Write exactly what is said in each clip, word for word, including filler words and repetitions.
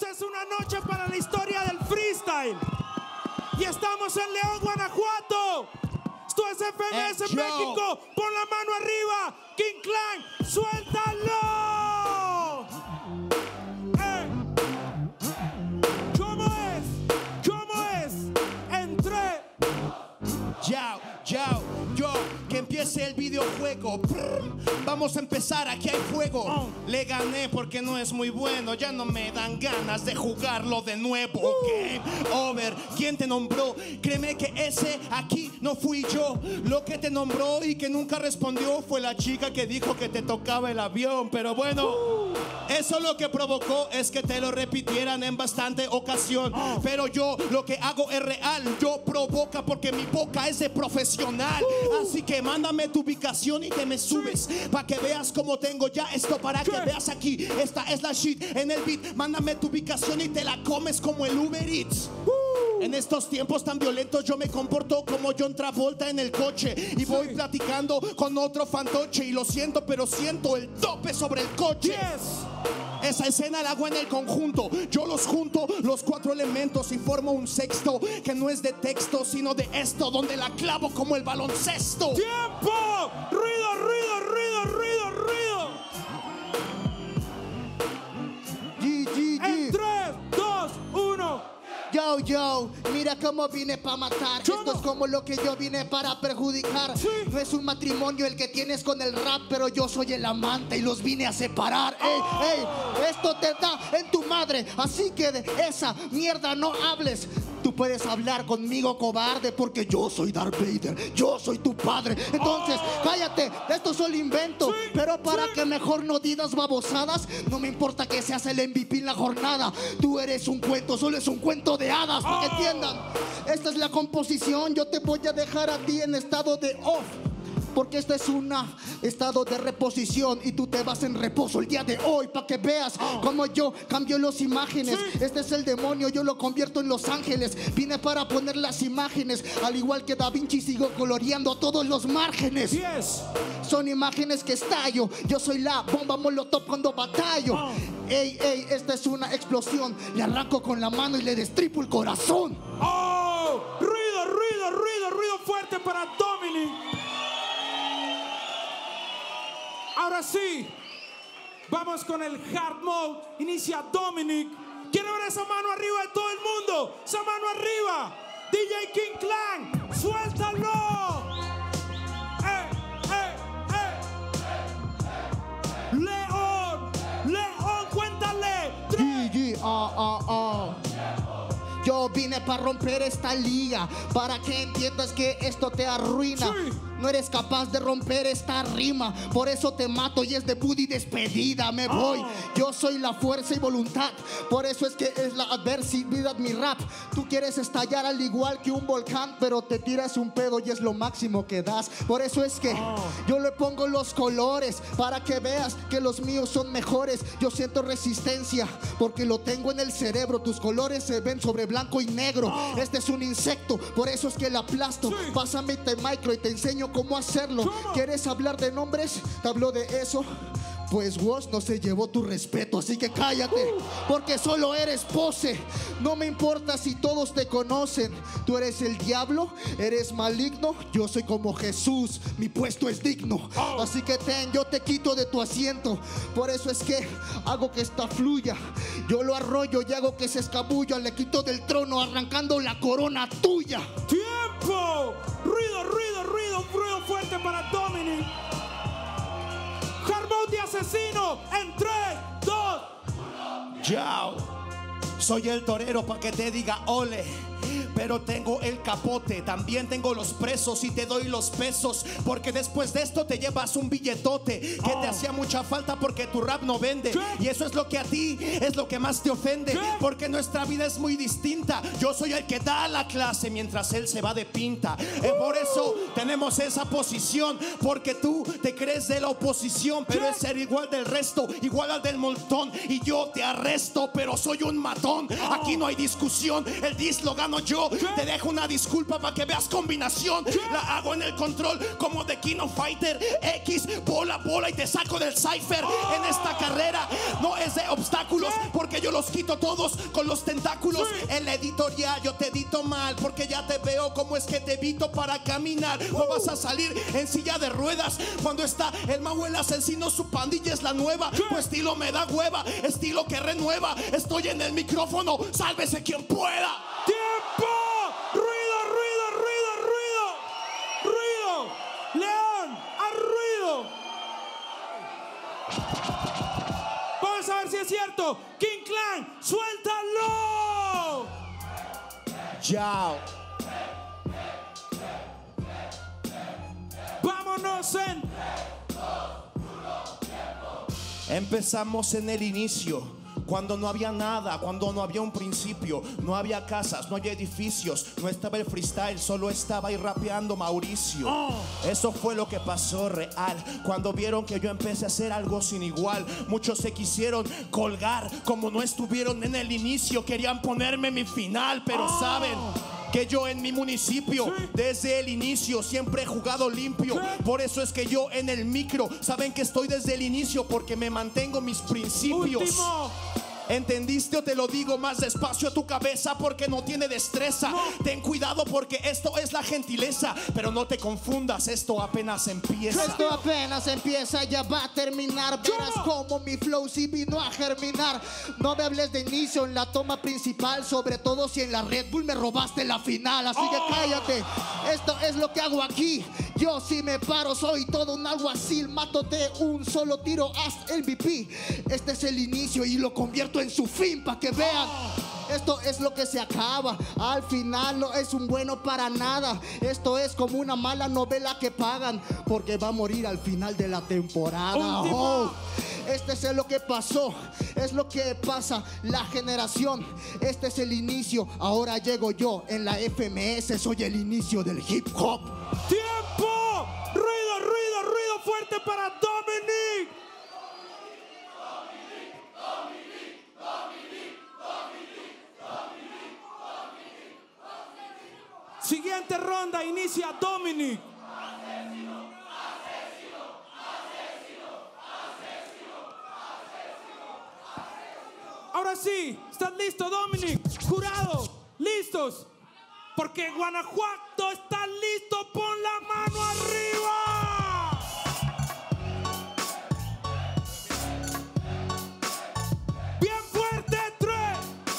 Esta es una noche para la historia del freestyle. Y estamos en León, Guanajuato. Esto es F M S hey, México. Pon la mano arriba. King Clan, suéltalo. Eh. ¿Cómo es? ¿Cómo es? Entré. Yao, yao, yo, que empiece el videojuego. Brr, vamos a empezar, aquí hay fuego. Oh. Le gané porque no es muy bueno. Ya no me dan ganas de jugarlo de nuevo. Uh. Game over, ¿quién te nombró? Créeme que ese aquí no fui yo. Lo que te nombró y que nunca respondió fue la chica que dijo que te tocaba el avión. Pero bueno, uh. eso lo que provocó es que te lo repitieran en bastante ocasión. Oh. Pero yo lo que hago es real. Yo provoca porque mi boca es de profesional. uh. Así que mándame tu ubicación y te me subes, sí. Pa' que veas cómo tengo ya esto. Para ¿qué? Que veas aquí, esta es la shit en el beat. Mándame tu ubicación y te la comes como el Uber Eats. uh. En estos tiempos tan violentos yo me comporto como John Travolta en el coche. Y voy sí. platicando con otro fantoche. Y lo siento, pero siento el tope sobre el coche. Yes. Esa escena la hago en el conjunto. Yo los junto, los cuatro elementos, y formo un sexto que no es de texto, sino de esto, donde la clavo como el baloncesto. ¡Tiempo! ¡Ruido, ruido, ruido, ruido, ruido! G, G, G. En tres, dos, uno. Yo, yo, mira cómo vine para matar. ¿Cómo? Esto es como lo que yo vine para perjudicar. Sí. No es un matrimonio el que tienes con el rap, pero yo soy el amante y los vine a separar. Oh. Ey, ey, esto te da en tu madre, así que de esa mierda no hables. Tú puedes hablar conmigo, cobarde, porque yo soy Darth Vader, yo soy tu padre. Entonces, oh. cállate, esto solo invento. Sí, pero para sí. que mejor no digas babosadas, no me importa que seas el M V P en la jornada. Tú eres un cuento, solo es un cuento de hadas, para que oh. entiendan. Esta es la composición, yo te voy a dejar a ti en estado de off. Porque esto es un estado de reposición y tú te vas en reposo el día de hoy para que veas oh. cómo yo cambio las imágenes. Sí. Este es el demonio, yo lo convierto en Los Ángeles. Vine para poner las imágenes, al igual que Da Vinci sigo coloreando todos los márgenes. Yes. Son imágenes que estallo, yo soy la bomba molotov cuando batallo. Oh. Ey, ey, esta es una explosión. Le arranco con la mano y le destripo el corazón. Oh, ruido, ruido, ruido, ruido fuerte para Dominic. Ahora sí, vamos con el hard mode. Inicia Dominic. Quiero ver esa mano arriba de todo el mundo. Esa mano arriba. D J King Clan, suéltalo. Eh, eh, eh. León, León, cuéntale. G, G, ah, ah, ah. Yo vine para romper esta liga, para que entiendas que esto te arruina. Sí. No eres capaz de romper esta rima, por eso te mato y es debut y despedida. Me voy, oh. yo soy la fuerza y voluntad, por eso es que es la adversidad mi rap. Tú quieres estallar al igual que un volcán, pero te tiras un pedo y es lo máximo que das. Por eso es que oh. yo le pongo los colores, para que veas que los míos son mejores. Yo siento resistencia, porque lo tengo en el cerebro. Tus colores se ven sobre blanco y negro. oh. Este es un insecto, por eso es que lo aplasto. sí. Pásame este micro y te enseño cómo hacerlo. ¿Cómo? ¿Quieres hablar de nombres? Te hablo de eso. Pues Woz no se llevó tu respeto, así que cállate, uh. porque solo eres pose. No me importa si todos te conocen. Tú eres el diablo, eres maligno. Yo soy como Jesús, mi puesto es digno. oh. Así que ten, yo te quito de tu asiento. Por eso es que hago que esta fluya. Yo lo arroyo y hago que se escabulla. Le quito del trono arrancando la corona tuya. ¡Tiempo! Ruido, ruido, ruido, ruido fuerte para Dominic. Hard de asesino en tres, dos, uno. Yao, soy el torero pa' que te diga ole. Pero tengo el capote, también tengo los presos y te doy los pesos, porque después de esto te llevas un billetote que oh. te hacía mucha falta porque tu rap no vende. ¿Qué? Y eso es lo que a ti es lo que más te ofende. ¿Qué? Porque nuestra vida es muy distinta. Yo soy el que da la clase mientras él se va de pinta. uh. eh, Por eso tenemos esa posición, porque tú te crees de la oposición, pero ¿Qué? es ser igual del resto, igual al del montón. Y yo te arresto, pero soy un matón. oh. Aquí no hay discusión, el dis lo gano yo. ritmo. ¿Qué? Te dejo una disculpa para que veas combinación. ¿Qué? La hago en el control como de King of Fighter. X, bola, bola y te saco del cipher. Oh. En esta carrera no es de obstáculos, ¿Qué? porque yo los quito todos con los tentáculos. Sí. En la editorial yo te edito mal, porque ya te veo como es que te evito para caminar. No vas a salir en silla de ruedas cuando está el Mahuel Asesino. Su pandilla es la nueva. ¿Qué? Tu estilo me da hueva, estilo que renueva. Estoy en el micrófono, sálvese quien pueda. ¡Tiempo! ¡Ruido, ruido, ruido, ruido! ¡Ruido! ¡León! ¡A ruido! Vamos a ver si es cierto. King Clan, ¡suéltalo! Chao. Vámonos en... Empezamos en el inicio, cuando no había nada, cuando no había un principio, no había casas, no había edificios, no estaba el freestyle, solo estaba ahí rapeando Mauricio. Oh. Eso fue lo que pasó real, cuando vieron que yo empecé a hacer algo sin igual. Muchos se quisieron colgar, como no estuvieron en el inicio, querían ponerme mi final, pero Oh. saben que yo en mi municipio, Sí. desde el inicio, siempre he jugado limpio. ¿Qué? Por eso es que yo en el micro, saben que estoy desde el inicio, porque me mantengo mis principios. Último. ¿Entendiste o te lo digo más despacio a tu cabeza porque no tiene destreza? No. Ten cuidado porque esto es la gentileza, pero no te confundas, esto apenas empieza. Esto apenas empieza, ya va a terminar. Verás ¿Cómo? como mi flow sí vino a germinar. No me hables de inicio en la toma principal, sobre todo si en la Red Bull me robaste la final. Así Oh. que cállate, esto es lo que hago aquí. Yo si me paro soy todo un alguacil. Mato de un solo tiro, haz el M V P. Este es el inicio y lo convierto en su fin, para que vean. Esto es lo que se acaba. Al final no es un bueno para nada. Esto es como una mala novela que pagan, porque va a morir al final de la temporada. Último. Oh, este es lo que pasó, es lo que pasa. La generación, este es el inicio. Ahora llego yo en la F M S, soy el inicio del hip hop. ¡Tiempo! ¡Ruido, ruido, ruido fuerte para Dominic! Siguiente ronda, inicia Dominic. Ahora sí, ¿estás listo, Dominic? Jurado, listos. Porque Guanajuato está listo, pon la mano arriba. Bien fuerte, tres.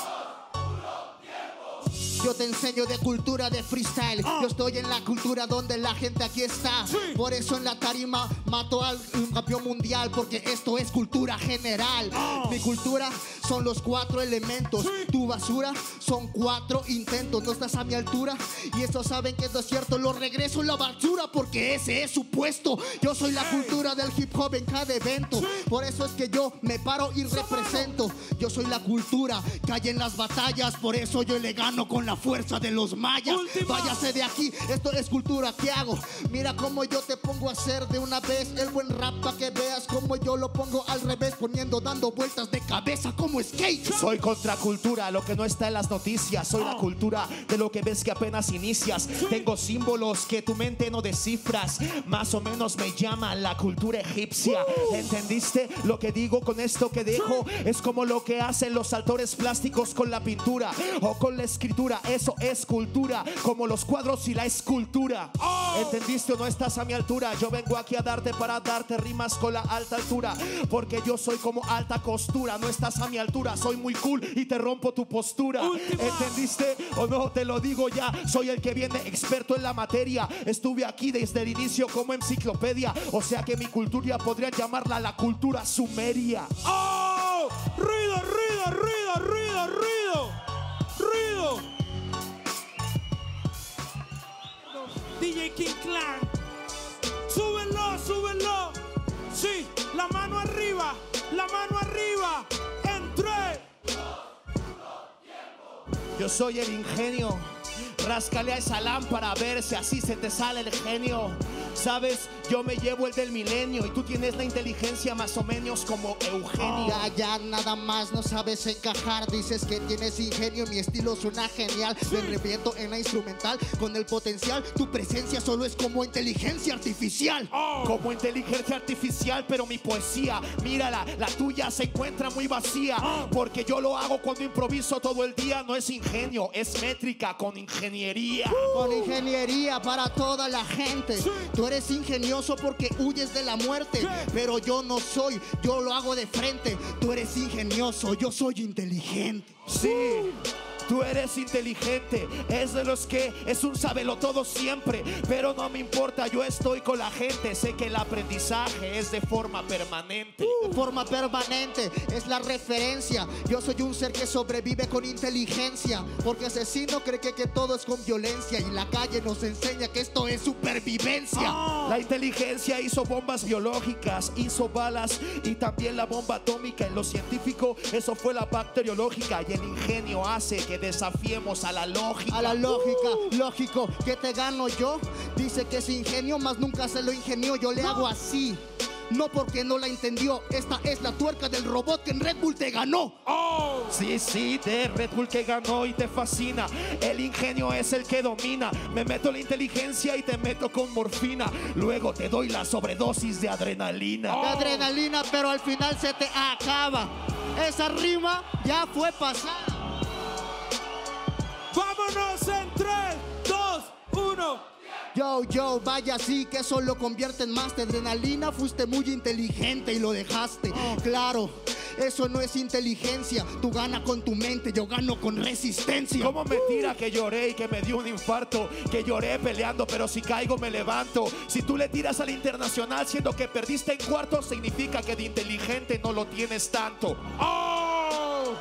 Yo te enseño de cultura de freestyle. Ah. Yo estoy en la cultura donde la gente aquí está. Sí. Por eso en la tarima mato al un campeón mundial, porque esto es cultura general. Ah. Mi cultura son los cuatro elementos. Sí. Tu basura son cuatro intentos. No estás a mi altura y estos saben que esto es cierto. Lo regreso en la basura porque ese es su puesto. Yo soy la Ey. cultura del hip hop en cada evento. Sí. Por eso es que yo me paro y represento. Yo soy la cultura que hay en las batallas. Por eso yo le gano con la fuerza de los mayas. Última. Váyase de aquí, esto es cultura que hago. Mira cómo yo te pongo a hacer de una vez el buen rap, para que veas cómo yo lo pongo al revés, poniendo, dando vueltas de cabeza como skate. Soy contracultura, lo que no está en las noticias. Soy la cultura de lo que ves que apenas inicias. Tengo símbolos que tu mente no descifras. Más o menos me llaman la cultura egipcia. ¿Entendiste lo que digo con esto que dejo? Es como lo que hacen los autores plásticos con la pintura o con la escritura. Eso es cultura, como los cuadros y la escultura. ¿Entendiste o no estás a mi altura? Yo vengo aquí a darte para darte rimas con la alta altura, porque yo soy como alta costura. No estás a mi altura, soy muy cool y te rompo tu postura. Última. ¿Entendiste o no? Te lo digo ya, soy el que viene experto en la materia. Estuve aquí desde el inicio como enciclopedia, o sea que mi cultura podrían llamarla la cultura sumeria. ¡Oh! ¡Ruido, ruido, ruido, ruido, ruido! ¡Ruido! D J King Clan. ¡Súbelo, súbelo! Sí, la mano arriba, la mano arriba. En tres. Yo soy el ingenio. Ráscale a esa lámpara a ver si así se te sale el genio. Sabes, Yo me llevo el del milenio y tú tienes la inteligencia más o menos como Eugenio. Ya, ya, nada más no sabes encajar. Dices que tienes ingenio, mi estilo suena genial. Me reviento en la instrumental con el potencial. Tu presencia solo es como inteligencia artificial. Oh. Como inteligencia artificial, pero mi poesía, mírala, la tuya se encuentra muy vacía. Oh. Porque yo lo hago cuando improviso todo el día. No es ingenio, es métrica con ingeniería. Uh. Con ingeniería para toda la gente. Sí. Tú eres ingenioso porque huyes de la muerte. Sí. Pero yo no soy, yo lo hago de frente. Tú eres ingenioso, yo soy inteligente. Sí. Uh. Tú eres inteligente, es de los que es un sabelotodo siempre, pero no me importa, yo estoy con la gente. Sé que el aprendizaje es de forma permanente. De forma permanente es la referencia. Yo soy un ser que sobrevive con inteligencia, porque asesino cree que, que todo es con violencia, y la calle nos enseña que esto es supervivencia. Oh. La inteligencia hizo bombas biológicas, hizo balas y también la bomba atómica. En lo científico eso fue la bacteriológica, y el ingenio hace que desafiemos a la lógica. A la lógica, uh. lógico, que te gano yo. Dice que es ingenio, mas nunca se lo ingenió. Yo le no. hago así, no porque no la entendió. Esta es la tuerca del robot que en Red Bull te ganó. Oh. Sí, sí, de Red Bull que ganó y te fascina. El ingenio es el que domina. Me meto la inteligencia y te meto con morfina. Luego te doy la sobredosis de adrenalina. Oh. De adrenalina, pero al final se te acaba. Esa rima ya fue pasada. Vámonos en tres, dos, uno. Yo, yo, vaya así que eso lo convierte en más de adrenalina. Fuiste muy inteligente y lo dejaste. Oh. Claro, eso no es inteligencia. Tú ganas con tu mente, yo gano con resistencia. ¿Cómo me tira que lloré y que me dio un infarto? Que lloré peleando, pero si caigo me levanto. Si tú le tiras al internacional siendo que perdiste en cuartos, significa que de inteligente no lo tienes tanto. ¡Oh!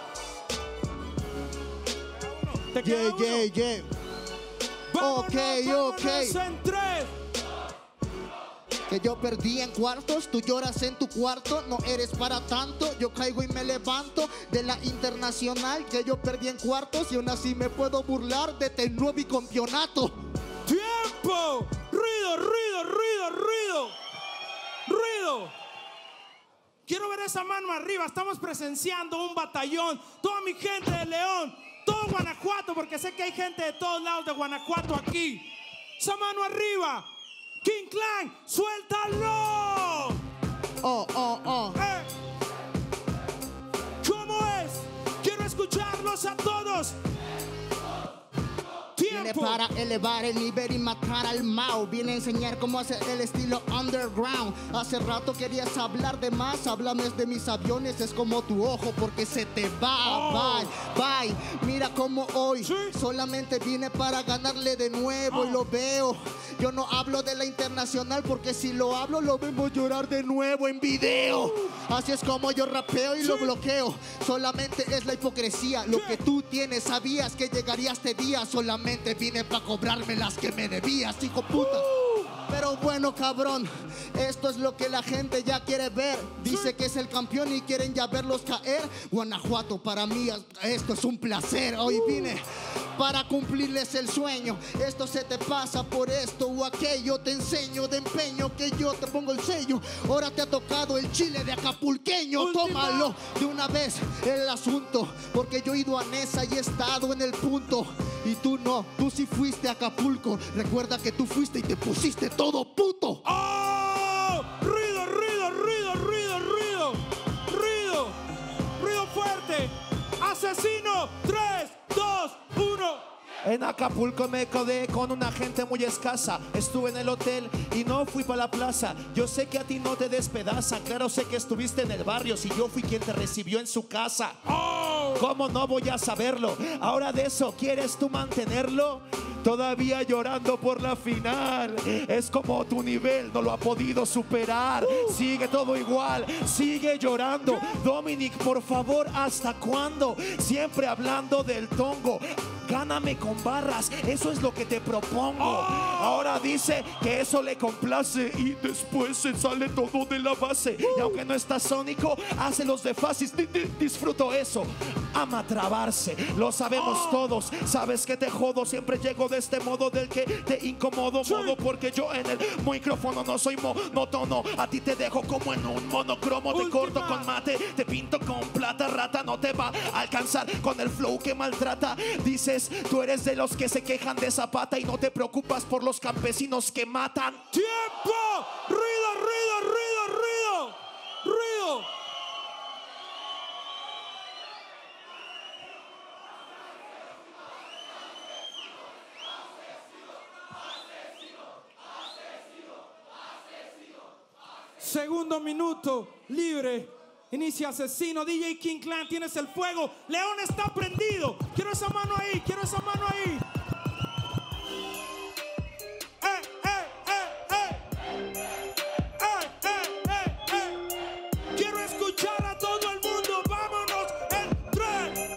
Yeah, yeah, yeah. Vámonos, ok, vámonos ok. En tres. Que yo perdí en cuartos, tú lloras en tu cuarto. No eres para tanto, yo caigo y me levanto. De la internacional que yo perdí en cuartos, y aún así me puedo burlar de este nuevo campeonato. ¡Tiempo! ¡Ruido, ruido, ruido, ruido! ¡Ruido! Quiero ver esa mano arriba. Estamos presenciando un batallón. Toda mi gente de León, todo Guanajuato, porque sé que hay gente de todos lados de Guanajuato aquí. Esa mano arriba. King Clan, suéltalo. Oh, oh, oh. Eh. ¿Cómo es? Quiero escucharlos a todos. Viene para elevar el nivel y matar al Mao. Viene a enseñar cómo hacer el estilo underground. Hace rato querías hablar de más. Háblame de mis aviones, es como tu ojo porque se te va. Oh. Bye, bye. Mira cómo hoy ¿sí? solamente vine para ganarle de nuevo. Oh. Y lo veo. Yo no hablo de la internacional porque si lo hablo lo vemos llorar de nuevo en video. Uh. Así es como yo rapeo y ¿sí? lo bloqueo. Solamente es la hipocresía. Lo ¿sí? que tú tienes, sabías que llegaría este día. Solamente vine para cobrarme las que me debías, hijo puta. Uh. Pero bueno, cabrón, esto es lo que la gente ya quiere ver. Dice sí. que es el campeón y quieren ya verlos caer. Guanajuato, para mí esto es un placer. Hoy vine para cumplirles el sueño. Esto se te pasa por esto o aquello. Te enseño de empeño que yo te pongo el sello. Ahora te ha tocado el chile de acapulqueño. Última. Tómalo de una vez el asunto, porque yo he ido a Nesa y he estado en el punto. Y tú no, tú sí fuiste a Acapulco. Recuerda que tú fuiste y te pusiste todo puto. ¡Oh! Ruido, ruido, ruido, ruido, ruido. Ruido, ruido fuerte. Asesino, tres, dos, uno. En Acapulco me quedé con una gente muy escasa. Estuve en el hotel y no fui para la plaza. Yo sé que a ti no te despedaza. Claro, sé que estuviste en el barrio si yo fui quien te recibió en su casa. Oh. ¿Cómo no voy a saberlo? Ahora de eso, ¿quieres tú mantenerlo? Todavía llorando por la final. Es como tu nivel no lo ha podido superar. uh. Sigue todo igual, sigue llorando. Dominic, por favor, ¿hasta cuándo? Siempre hablando del tongo. Gáname con barras, eso es lo que te propongo. Ahora dice que eso le complace y después se sale todo de la base. Y aunque no está Sónico, hace los de Fasis. Disfruto eso. Ama trabarse, lo sabemos todos. Sabes que te jodo, siempre llego de este modo del que te incomodo. Modo porque yo en el micrófono no soy monótono. A ti te dejo como en un monocromo. Te corto con mate, te pinto con plata. Rata, no te va a alcanzar con el flow que maltrata. Dices, tú eres de los que se quejan de Zapata y no te preocupas por los campesinos que matan. ¡Tiempo! ¡Ruido, ruido, ruido, ruido! ¡Ruido! Segundo minuto, libre. Inicia Asesino, D J King Clan, tienes el fuego. León está prendido. Quiero esa mano ahí, quiero esa mano ahí. Eh, eh, eh, eh. Eh, eh, eh, eh. Quiero escuchar a todo el mundo. Vámonos en tres.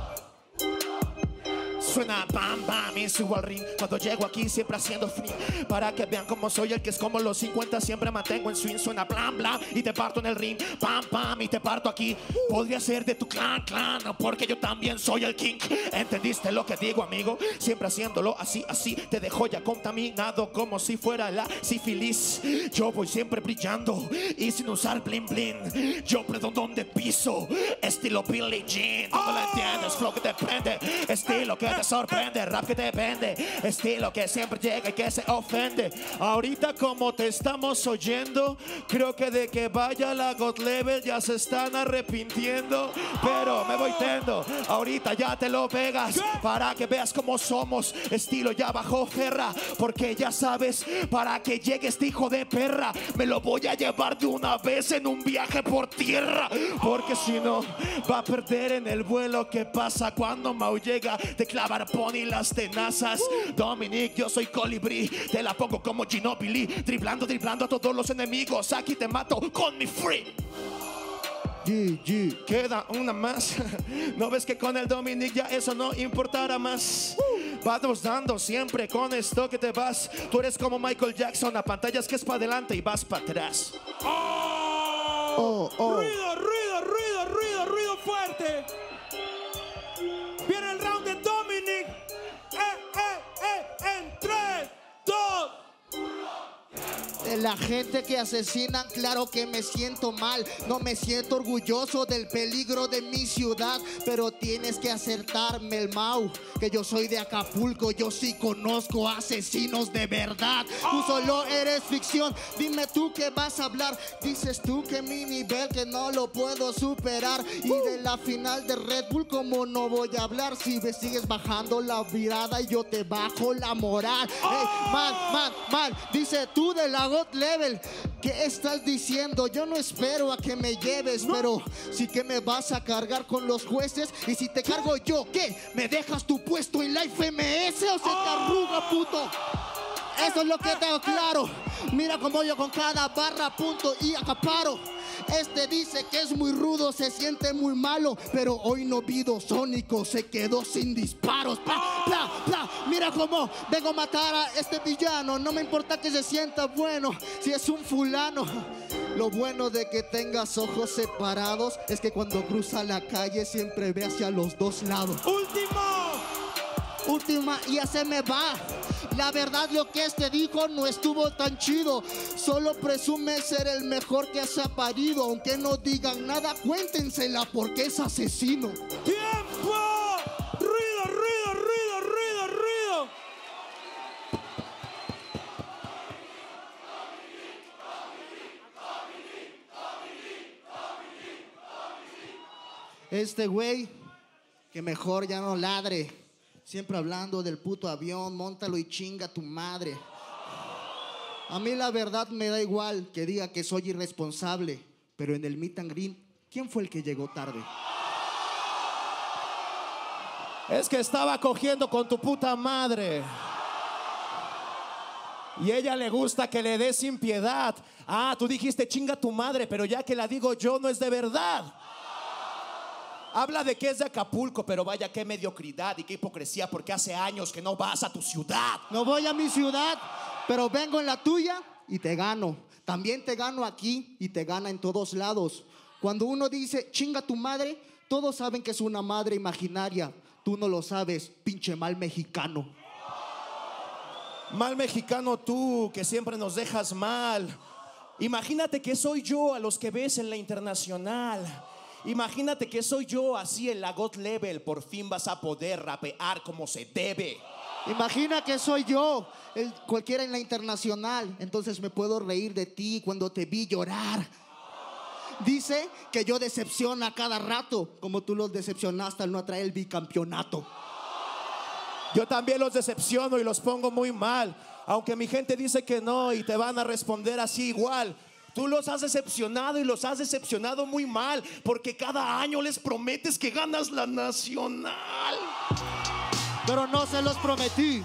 Suena bam bam y subo al ring. Cuando llego aquí siempre haciendo free, para que vean cómo soy el que es como los cincuenta. Siempre mantengo en swing. Suena blam blam y te parto en el ring. Pam pam y te parto aquí. Podría ser de tu clan clan, porque yo también soy el king. ¿Entendiste lo que digo, amigo? Siempre haciéndolo así, así. Te dejo ya contaminado como si fuera la sífilis. Yo voy siempre brillando y sin usar bling bling. Yo predo donde piso, estilo Billie Jean. ¿Cómo lo entiendes? Flow que depende, estilo que te sorprende, rap que te vende, estilo que siempre llega y que se ofende. Ahorita como te estamos oyendo, creo que de que vaya la God Level ya se están arrepintiendo. Pero me voy tendo, ahorita ya te lo pegas, para que veas cómo somos. Estilo ya bajó Ferra, porque ya sabes, para que llegue este hijo de perra, me lo voy a llevar de una vez en un viaje por tierra. Porque si no, va a perder en el vuelo. ¿Qué pasa cuando Mau llega? Te clavar pony las tenazas. Dominic, yo soy colibrí, te la pongo como Ginobili, driblando, driblando a todos los enemigos. Aquí te mato con mi free. G G. Queda una más. ¿No ves que con el Dominic ya eso no importará más? Vamos dando siempre con esto que te vas. Tú eres como Michael Jackson, a pantallas que es para adelante y vas para atrás. Oh, Oh, oh. Ruido, ruido, ruido, ruido, ruido fuerte. Viene el round de Dominic. Eh, eh, eh, en tres, dos. De la gente que asesinan, claro que me siento mal. No me siento orgulloso del peligro de mi ciudad, pero tienes que acertarme, el Mau, que yo soy de Acapulco. Yo sí conozco asesinos de verdad. Tú solo eres ficción. Dime tú qué vas a hablar. Dices tú que mi nivel que no lo puedo superar. Y de la final de Red Bull, ¿cómo no voy a hablar? Si me sigues bajando la mirada y yo te bajo la moral. Hey, man, man, man. Dice tú de la God Level, ¿qué estás diciendo? Yo no espero a que me lleves, no. Pero sí que me vas a cargar con los jueces. Y si te cargo yo, ¿qué? ¿Me dejas tu puesto en la F M S o se te arruga, puto? Eso es lo que tengo claro. Mira cómo yo con cada barra punto y acaparo. Este dice que es muy rudo, se siente muy malo, pero hoy no vido Sónico, se quedó sin disparos. Pla, pla, pla. Mira cómo vengo a matar a este villano. No me importa que se sienta bueno, si es un fulano. Lo bueno de que tengas ojos separados es que cuando cruza la calle siempre ve hacia los dos lados. Último. Última, y ya se me va. La verdad lo que este dijo no estuvo tan chido. Solo presume ser el mejor que se ha parido. Aunque no digan nada, cuéntensela porque es asesino. ¡Tiempo! ¡Ruido, ruido, ruido, ruido, ruido! Este güey, que mejor ya no ladre. Siempre hablando del puto avión, móntalo y chinga tu madre. A mí la verdad me da igual que diga que soy irresponsable, pero en el meet and greet, ¿quién fue el que llegó tarde? Es que estaba cogiendo con tu puta madre. Y ella le gusta que le des sin piedad. Ah, tú dijiste chinga tu madre, pero ya que la digo yo no es de verdad. Habla de que es de Acapulco, pero vaya qué mediocridad y qué hipocresía, porque hace años que no vas a tu ciudad. No voy a mi ciudad, pero vengo en la tuya y te gano. También te gano aquí y te gana en todos lados. Cuando uno dice, chinga tu madre, todos saben que es una madre imaginaria. Tú no lo sabes, pinche mal mexicano. Mal mexicano tú, que siempre nos dejas mal. Imagínate que soy yo a los que ves en la internacional. Imagínate que soy yo así en la God Level. Por fin vas a poder rapear como se debe. Imagina que soy yo, el, cualquiera en la internacional. Entonces me puedo reír de ti cuando te vi llorar. Dice que yo decepciono a cada rato, como tú los decepcionaste al no traer el bicampeonato. Yo también los decepciono y los pongo muy mal. Aunque mi gente dice que no y te van a responder así igual. Tú los has decepcionado y los has decepcionado muy mal, porque cada año les prometes que ganas la nacional. Pero no se los prometí.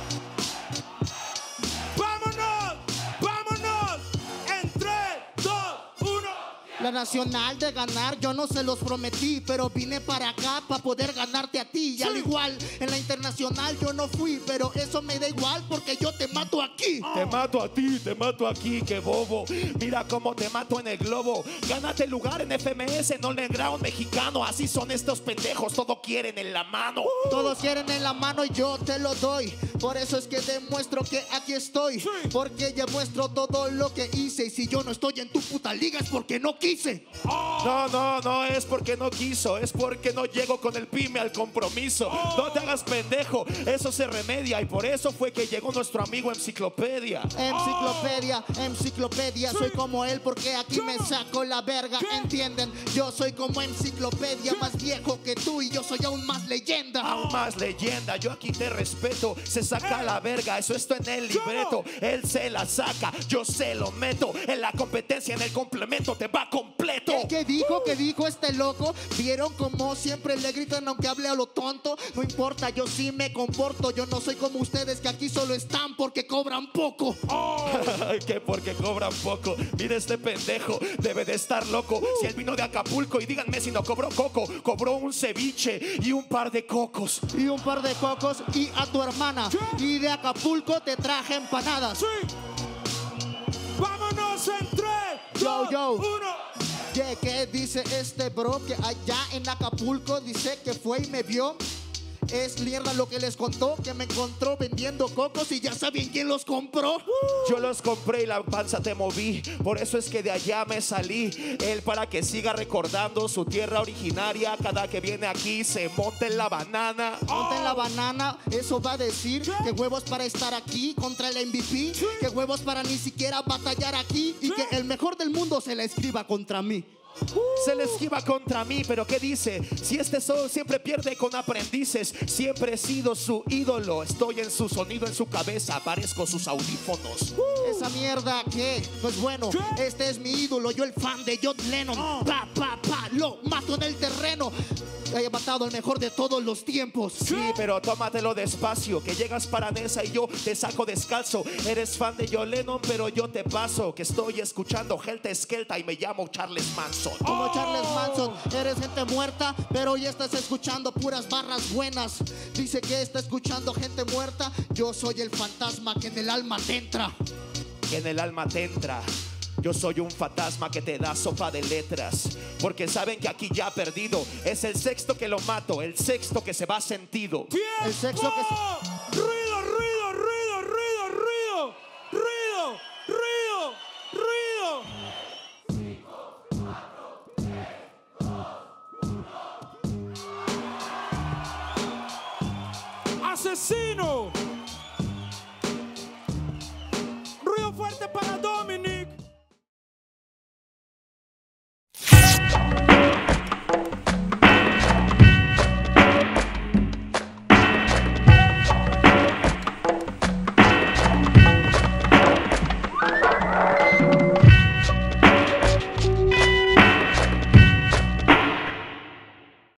¡Vámonos! ¡Vámonos! En tres, dos, uno. La nacional de ganar yo no se los prometí, pero vine para acá para poder ganarte a ti. Y al igual en la internacional yo no fui, pero eso me da igual porque yo te mato aquí. Te mato a ti, te mato aquí, qué bobo. Mira cómo te mato en el globo. Gánate lugar en F M S, no Underground mexicano. Así son estos pendejos, todo quieren en la mano. Todos quieren en la mano y yo te lo doy. Por eso es que demuestro que aquí estoy, porque demuestro todo lo que hice. Y si yo no estoy en tu puta liga es porque no quise. No, no, no es porque no quiso, es porque no llego con el pyme al compromiso. No te hagas pendejo, eso se remedia. Y por eso fue que llegó nuestro amigo Enciclopedia. Enciclopedia, enciclopedia, soy como él porque aquí me saco la verga, ¿entienden? Yo soy como Enciclopedia, más viejo que tú y yo soy aún más leyenda. Aún más leyenda, yo aquí te respeto. Se saca la verga, eso está en el libreto. Él se la saca, yo se lo meto. En la competencia, en el complemento, te va completo. ¿Qué dijo? ¿Qué dijo este loco? ¿Vieron como siempre le gritan aunque hable a lo tonto? No importa, yo sí me comporto. Yo no soy como ustedes que aquí solo están porque cobran poco. Oh. Que porque cobran poco. Mira este pendejo, debe de estar loco. uh. Si él vino de Acapulco y díganme si no cobró coco. Cobró un ceviche y un par de cocos. Y un par de cocos y a tu hermana. Y de Acapulco te traje empanadas. Sí. Vámonos en tres, Yo, dos, yo. uno. Yeah, ¿qué dice este bro? Que allá en Acapulco dice que fue y me vio. Es mierda lo que les contó, que me encontró vendiendo cocos y ya saben quién los compró. Yo los compré y la panza te moví. Por eso es que de allá me salí. Él para que siga recordando su tierra originaria. Cada que viene aquí se monta en la banana. Monta en la banana, eso va a decir que huevos para estar aquí contra el M V P. Que huevos para ni siquiera batallar aquí. Y que el mejor del mundo se la escriba contra mí. Se le esquiva contra mí, pero ¿qué dice? Si este sol siempre pierde con aprendices. Siempre he sido su ídolo. Estoy en su sonido, en su cabeza. Parezco sus audífonos. Esa mierda que, pues bueno, este es mi ídolo. Yo el fan de John Lennon. Pa, pa, pa, lo mato en el terreno. He matado al mejor de todos los tiempos. Sí, pero tómatelo despacio, que llegas para Nesa y yo te saco descalzo. Eres fan de John Lennon, pero yo te paso. Que estoy escuchando Helta Skelta y me llamo Charles Manson. Como Charles Manson, eres gente muerta, pero hoy estás escuchando puras barras buenas. Dice que está escuchando gente muerta. Yo soy el fantasma que en el alma te entra. Que en el alma te entra. Yo soy un fantasma que te da sopa de letras. Porque saben que aquí ya ha perdido. Es el sexto que lo mato, el sexto que se va sentido. ¡Tiempo! El sexo que se... Ruido, ruido, ruido, ruido, ruido. Ruido, ruido, ruido. Asesino. Ruido fuerte para Dom.